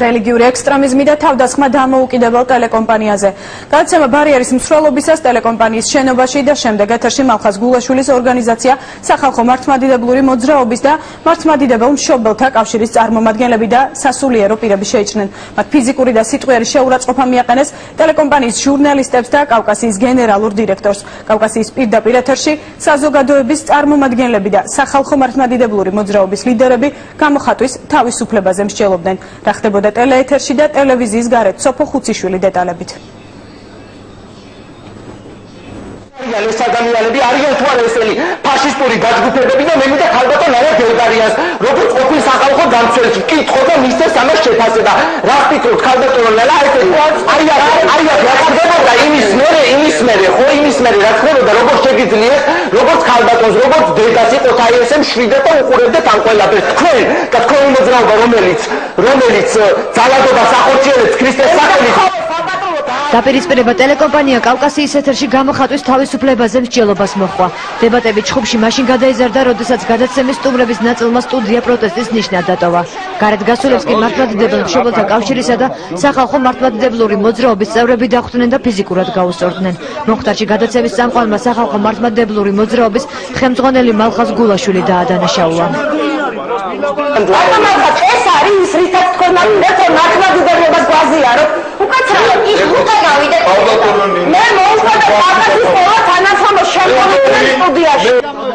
რელიგიური ექსტრემიზმი და თავდასხმა დამოუკიდებელ ტელეკომპანიაზე. გადაცემა ბარიერის მსვლელობისას ტელეკომპანიის შენობაში და შემდეგ ეთერში მალხაზ გულაშვილის ორგანიზაცია სახალხო მართლმადიდებლური მოძრაობის და მართლმადიდებელ მშობელთა კავშირის წარმომადგენლები და სასულიერო პირები შეიჭრნენ. მათ ფიზიკური და სიტყვიერი შეურაცხყოფა მიაყენეს ტელეკომპანიის ჟურნალისტებს და კავკასიის გენერალურ დირექტორს. კავკასიის პირდაპირ ეთერში საზოგადოების წარმომადგენლები და სახალხო მართლმადიდებლური მოძრაობის ლიდერები გამოხატვის თავისუფლებაზე მსჯელობდნენ. რა ხდებოდა ტელეეთერში და ტელევიზიის გარეთ სოფო ხუციშვილი დეტალებით. ეს ადამიანები არიან თუ არა ესენი ფაშისტური გაჯგუფებები და მე მინდა ქალბატონ არა ბულგარიას როგორც ყოფილ სახალხო დამცველს ვკითხო და მისცეს ამას შეფასება. რა ვფიქრობთ ქალბატონ ლელა ეს რა ხდებოდა იმის მერე ხო იმის მერე რა ხდებოდა როგორც შეგიძლიათ როგორც ქალბატონს როგორც დედას იყოთ აი ესე მშვიდეთ და უყურებდეთ ამ ყველაფერს თქვენ და თქვენი მოძრაობა რომელიც ძალადობას ახორციელებს ქრისტეს სახელით. დაპირისპირება ტელეკომპანია კავკასიის ეთერში გამოხატვის თავისუფლებაზე მსჯელობას მოჰყვა. დებატები ჩხუბში მაშინ გადაიზარდა, როდესაც გადაცემის სტუმრების ნაწილმა სტუდია პროტესტის ნიშნად დატოვა. გარეთ გასულებს კი მართლმადიდებელ მშობელთა კავშირისა და სახალხო მართლმადიდებლური მოძრაობის წევრები დახვდნენ და ფიზიკურად გაუსწორდნენ. მოხდარში გადაცემის წამყვანმა სახალხო მართლმადიდებლური მოძრაობის ხელმძღვანელი მალხაზ გულაშვილი დაადანაშაულა. ეს არის რითაც თქვენ მართლმადიდებლობას გვაზიაროთ. უკაცრავად ის ხუთი გავიდეთ. მე მოვუხდა და კავკასიის ყველა თანამშრომელი შემოგვიყვნენ სტუდიაში.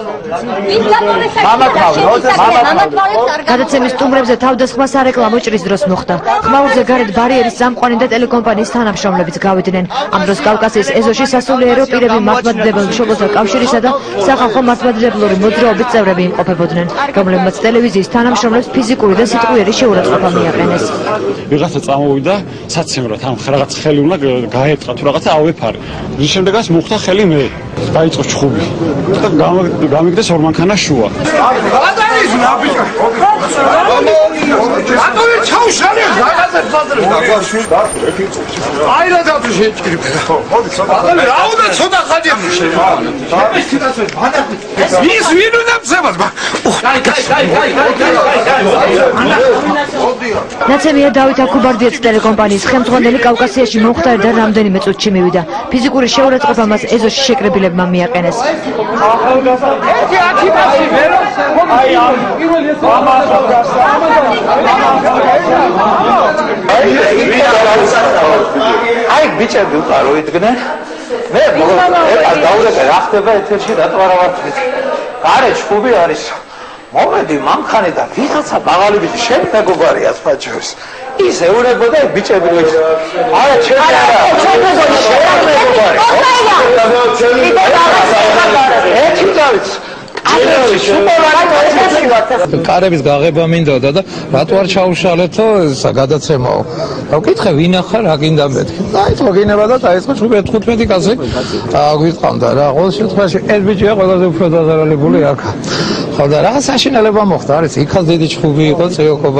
გადაცემის სტუმრებზე თავდასხმა სარეკლამო ჭრის დროს მოხდა. ხმაურზე გარეთ ბარიერის წამყვანი და ტელეკომპანიის თანამშრომლებიც გავიდნენ. ამ დროს კავკასიის ეზოში სასულიერო პირები მართლმადიდებელ მშობელთა კავშირისა და სახალხო მართლმადიდებლური მოძრაობის წევრები იმყოფებოდნენ, რომლებმაც ტელევიზიის თანამშრომლებს ფიზიკური და სიტყვიერი შეურაცხყოფა მიაყენეს. ვიღაცა წამოვიდა საცემრად, ამ რაღაც ხელი უნდა გაეტყა თუ რაღაცა ავეფარე. მის შემდეგაც მოხდა ხელი მე. დაიწყო ჩხუბი. და გამიგდეს ორმანქანა შუა. ნაცემია დავით აქუბარდიეც ტელეკომპანიის ხელმძღვანელი კავკასიაში მომხდარი და რამდენიმე წუთში მივიდა. ფიზიკური შეურაცხყოფა მას ეზოში შეკრებილებმა მიაყენეს. აი ბიჭები უყარო იდგნენ. მე დაურეკე რა ხდება ეთერში რატო არა ვარ გარე ჩხუბი არის. მოვედი მანქანე და ვიღაცა ბაღალებითი შენ მეგობარია სპაჩოს. ის ეურებოდა ბიჭები რო ის. არა ჩემი არა. კარების გაღება მინდოდა და რატო არ ჩაუშალეთო გადაცემაო. გავკითხე ვინ ახარ რა გინდა მეთქი. დაიწყო გინება და დაიწყო 15 კაცი აგვიტყამდა რა. ყოველ შემთხვევაში ეს ბიჭია ყველაზე უფრო დაზარალებული აქ. ხო და რა საშინელება მოხდა არის იქაც დიდი ჩხუბი იყო წეოქობა.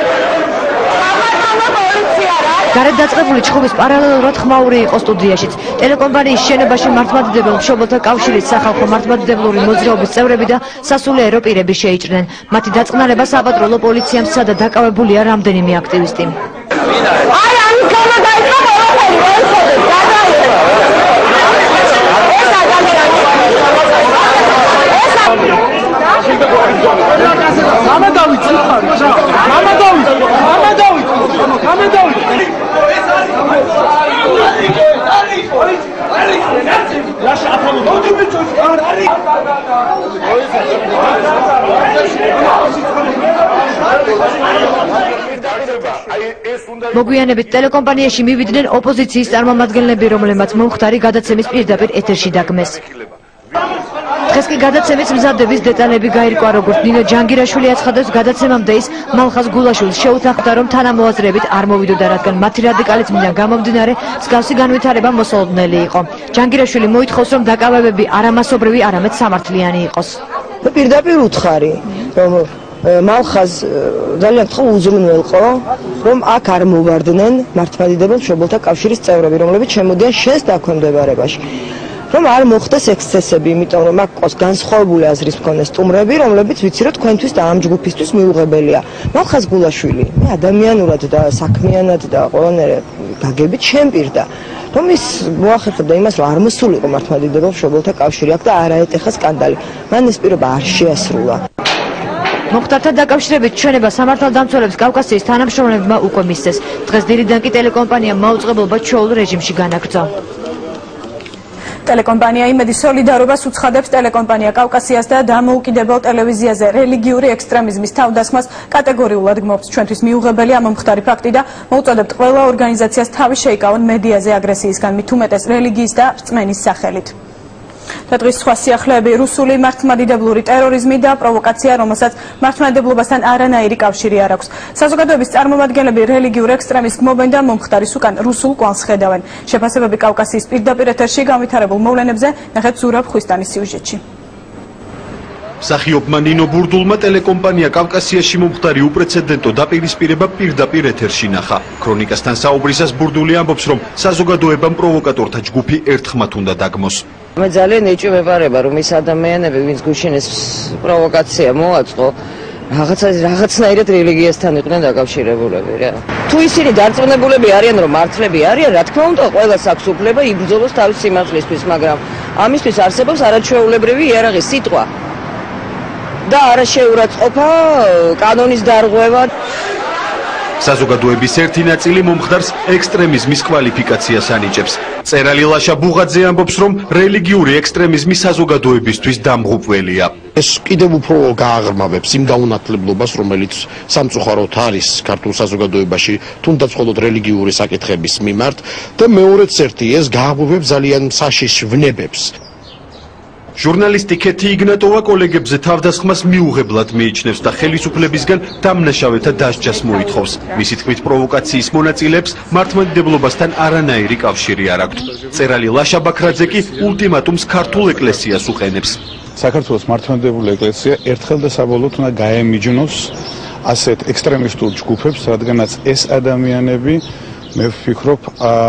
გარეთ დაწყებული ჩხუბის პარალელურად ხმაური იყო სტუდიაშიც. ტელეკომპანიის შენობაში მართლმადიდებელ მშობელთა კავშირის სახალხო მართლმადიდებლური მოძრაობის წევრები და სასულიერო პირები შეიჭრნენ. მათი დაწყნარება საპატრულო პოლიციამ სცადა, დაკავებულია რამდენიმე აქტივისტი. მოგვიანებით ტელეკომპანიაში მივიდნენ ოპოზიციის წარმომადგენლები, რომლებმაც მომხდარი გადაცემის პირდაპირ ეთერში დაგმეს. დღეს კი გადაცემის მზადების დეტალები გაირკვა, როგორც ნინო ჯანგირაშვილი აცხადებს, გადაცემამდე ის მალხაზ გულაშვილს შეუთანხმდა, რომ თანამოაზრეებით არ მოვიდოდა, რადგან მათი რადიკალიზმიდან გამომდინარე მსგავსი განვითარება მოსალოდნელი იყო. ჯანგირაშვილი მოითხოვს, რომ დაკავებები არამასობრივი, არამედ სამართლიანი იყოს. პირდაპირ უთხარი, რომ მალხაზ ძალიან ხო უზრუნველყო, რომ აქ არ მოვარდნენ მართლმადიდებელ მშობელთა კავშირის წევრები, რომლებიც შემოდიან შენს დაქვემდებარებაში. რომ არ მოხდეს ექსცესები, იმიტომ რომ აქ ყავს განსხვავებული აზრის მქონე სტუმრები, რომლებიც ვიცი რომ თქვენთვის და ამ ჯგუფისთვის მიუღებელია. მალხაზ გულაშვილი, მე ადამიანურად და საქმიანად და ყველანაირად გაგებით შემპირდა. რომ ის მოახერხებდა იმას, რომ არ მოსულიყო მართლმადიდებელ მშობელთა კავშირი აქ და არაეტეხა სკანდალი. მან ეს პირობა არ შეასრულა. მოხდართან დაკავშირებით ჩვენება სამართალდამცველებს კავკასიის თანამშრომლებმა უკვე მისცეს. დღეს დილიდან კი ტელეკომპანიამ მაუწყებლობა ჩვეულ რეჟიმში განაგრძო. ტელეკომპანია იმედი სოლიდარობას უცხადებს ტელეკომპანია კავკასიას და დამოუკიდებელ ტელევიზიაზე რელიგიური ექსტრემიზმის თავდასხმას კატეგორიულად გმობს. ჩვენთვის მიუღებელია მომხდარი ფაქტი და მოუწოდებთ ყველა ორგანიზაციას თავი შეიკავონ მედიაზე აგრესიისგან, მით უმეტეს რელიგიის და რწმენის სახელით. დღის სხვა სიახლეები რუსული მართლმადიდებლური ტერორიზმი და პროვოკაცია, რომელსაც მართლმადიდებლობასთან არანაირი კავშირი არ აქვს. საზოგადოების წარმომადგენლები რელიგიურ ექსტრემიზმს გმობენ და მომხდარის უკან რუსულ კვალს ხედავენ. შეფასებები კავკასიის პირდაპირ ეთერში განვითარებულ მოვლენებზე ნახეთ ზურაბ ხვისტანის სიუჟეტში. მსახიობმა ნინო ბურდულმა ტელეკომპანია კავკასიაში მომხდარი უპრეცედენტო დაპირისპირება პირდაპირ ეთერში ნახა. ქრონიკასთან საუბრისას ბურდული ამბობს, რომ საზოგადოებამ პროვოკატორთა ჯგუფი ერთხმად უნდა დაგმოს. მე ძალიან ეჭვმეპარება რომ ის ადამიანები, ვინც გუშინ ეს პროვოკაცია მოაწყო, რაღაცნაირად რელიგიასთან იყვნენ დაკავშირებულები რა. თუ ისინი დარწმუნებულები არიან რომ მართლები არიან, რა თქმა უნდა, ყველას აქვს უფლება იბრძოლოს თავის სიმართლისთვის, მაგრამ ამისთვის არსებობს არაჩვეულებრივი იარაღი, სიტყვა და არაშეურაცხყოფა, კანონის დარღვევა. საზოგადოების ერთი ნაწილი მომხდარს ექსტრემიზმის კვალიფიკაციას ანიჭებს. წერალი ლაშა ბუღაძე ამბობს, რომ რელიგიური ექსტრემიზმი საზოგადოებისთვის დამღუპველია. ეს კიდევ უფრო გააღრმავებს იმ დაუნათლებლობას, რომელიც სამწუხაროდ არის ქართულ საზოგადოებაში, თუნდაც მხოლოდ რელიგიური საკითხების მიმართ და მეორეც ერთი ეს გააღვივებს ძალიან საშიშ ვნებებს. ჟურნალისტი ქეთი იგნატოვა კოლეგებზე თავდასხმას მიუღებლად მიიჩნევს და ხელისუფლებისგან დამნაშავეთა დასჯას მოითხოვს. მისი თქმით, პროვოკაციის მონაწილეებს მართლმადიდებლობასთან არანაირი კავშირი არ აქვთ. წერალი ლაშა ბაქრაძე კი ულტიმატუმს ქართულ ეკლესიას უყენებს. საქართველოს მართლმადიდებელი ეკლესია ერთხელ და საბოლოოდ უნდა გაემიჯნოს ასეთ ექსტრემისტულ ჯგუფებს, რადგანაც ეს ადამიანები, მე ვფიქრობ,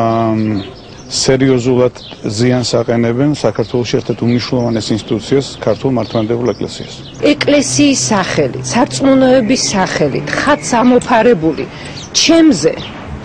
სერიოზულად ზიანს აყენებენ საქართველოს ერთ-ერთ უმნიშვნელოვანეს ინსტიტუციას, ქართულ მართლმადიდებელ ეკლესიას. ეკლესიის სახელით, სარწმუნოების სახელით, ხატს ამოფარებული ჩემზე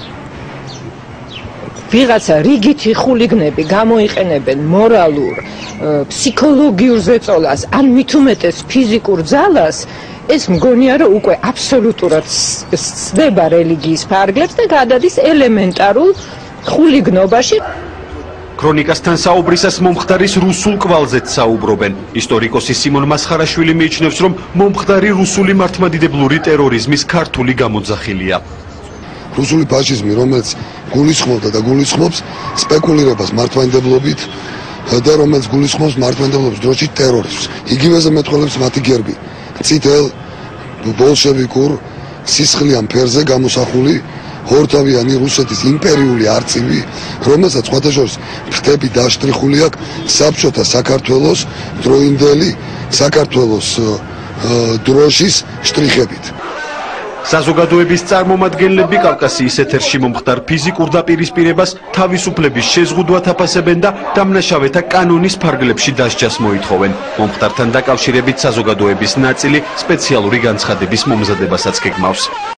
ვიღაცა რიგითი ხულიგნები გამოიყენებენ მორალურ, ფსიქოლოგიურ ზეწოლას, ან მით უმეტეს ფიზიკურ ძალას, ეს მგონია რომ უკვე აბსოლუტურად სცდება რელიგიის ფარგლებს და გადადის ელემენტარულ ხულიგნობაში. ქრონიკასთან საუბრისას მომხდარის რუსულ კვალზეც საუბრობენ. ისტორიკოსი სიმონ მასხარაშვილი მიიჩნევს, რომ მომხდარი რუსული მართლმადიდებლური ტერორიზმის ქართული გამოძახილია. რუსული ფაშიზმი, რომელიც გულისხმობდა და გულისხმობს სპეკულირებას მართლმადიდებლობით და რომელიც გულისხმობს მართლმადიდებლობის დროში ტერორიზმს. იგივეზე მეტყველებს მათი გერბი. წითელ ბოლშევიკურ სისხლიან ფერზე გამოსახული ორთავიანი რუსეთის იმპერიული არწივი, რომელსაც სხვადასხვა ფრთები დაშტრიხული აქვს საბჭოთა საქართველოს დროინდელი საქართველოს დროშის შტრიხებით. საზოგადოების წარმომადგენლები კავკასიის ეთერში მომხდარ ფიზიკურ დაპირისპირებას თავისუფლების შეზღუდვად აფასებენ და დამნაშავეთა კანონის ფარგლებში დასჯას მოითხოვენ. მომხდართან დაკავშირებით საზოგადოების ნაწილი სპეციალური განცხადების მომზადებასაც გეგმავს.